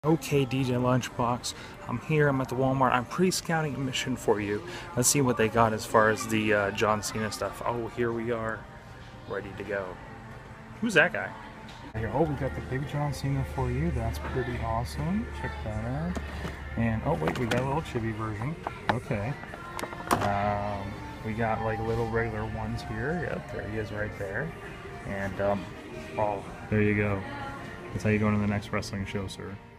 Okay, DJ Lunchbox, I'm here, I'm at the Walmart. I'm pre-scouting a mission for you. Let's see what they got as far as the John Cena stuff. Oh, here we are, ready to go. Who's that guy? Oh, we got the big John Cena for you. That's pretty awesome. Check that out. And, oh wait, we got a little chibi version. Okay. We got like little regular ones here. Yep, there he is right there. And, oh, there you go. That's how you go into the next wrestling show, sir.